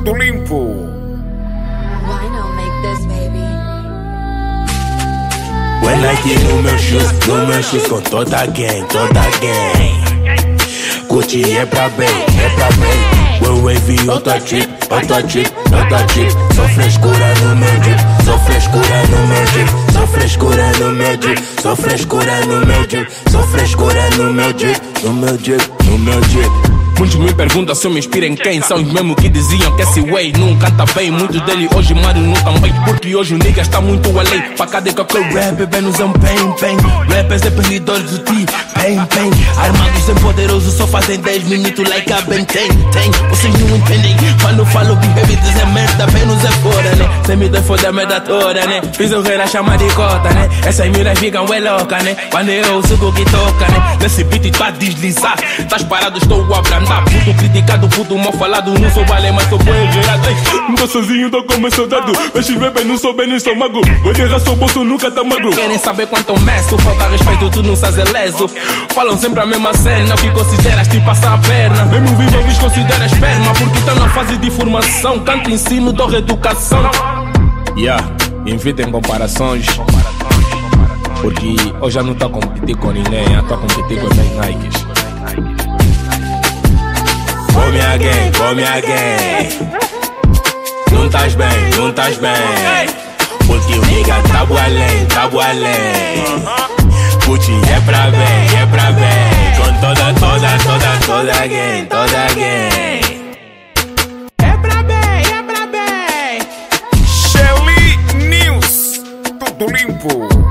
tudo limpo. Why not make this, baby? When Nike no meus shoes com toda a gang. Gucci é pra bem. Well wavy, outra trip. Só frescura no meu drip. No meu drip. Muitos me perguntam se eu me inspiro em quem. São os mesmos que diziam que esse way não canta bem. Muitos deles hoje Mario não também. Porque hoje o nigga está muito além. Pra cada qualquer rap, menos um pain. Rappers dependidores do ti, pain. Armados em poderoso só fazem 10 minutos like a Ben tem. Vocês não entendem. Quando falo que baby dizer merda, menos é fora, né? Sem me foda a merda toda, né? Fiz o rei na chama de cota, né? Essas miras ficam é louca, né? Quando eu subo que toca, né? Nesse beat tu a deslizar. Tás parado, estou a abrandar. Puto criticado, puto mal falado. Não sou vale, mas sou bem gerado. Não tô sozinho, tô como soldado. Mexe bem, não sou bem, nem sou mago. Vou derrar seu bolso, nunca tá magro. Querem saber quanto eu meço. Falta respeito, tu não sabes é leso. Falam sempre a mesma cena. O que consideras te passar a perna. Mesmo vivo, eles consideram esperma. Porque estão na fase de formação. Canto, ensino, dou reeducação. Evitem comparações. Porque eu já não tô a competir com ninguém. Eu tô a competir com os meus Nikes. Come again. Não estás bem. Porque o nigga tá boa além. Gucci é pra bem. Com toda gang. É pra bem. Shelly News, tudo limpo.